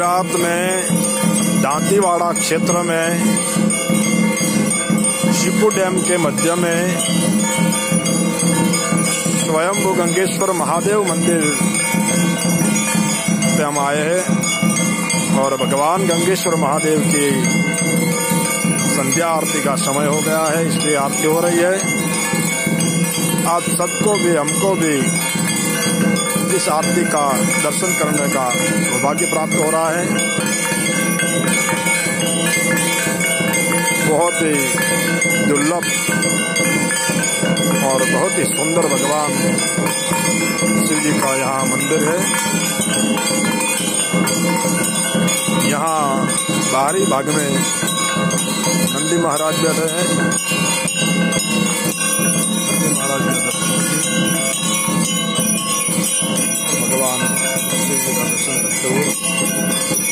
गुजरात में दांतीवाड़ा क्षेत्र में शिपू डैम के मध्य में स्वयंभू गंगेश्वर महादेव मंदिर पे हम आए हैं और भगवान गंगेश्वर महादेव की संध्या आरती का समय हो गया है, इसलिए आरती हो रही है। आज सबको भी, हमको भी इस आरती का दर्शन करने का सौभाग्य प्राप्त हो रहा है। बहुत ही दुर्लभ और बहुत ही सुंदर भगवान शिव जी का यहाँ मंदिर है। यहाँ बाहरी भाग में नंदी महाराज बैठे हैं। नंदी महाराज भगवान शिव जी का दर्शन करते हुए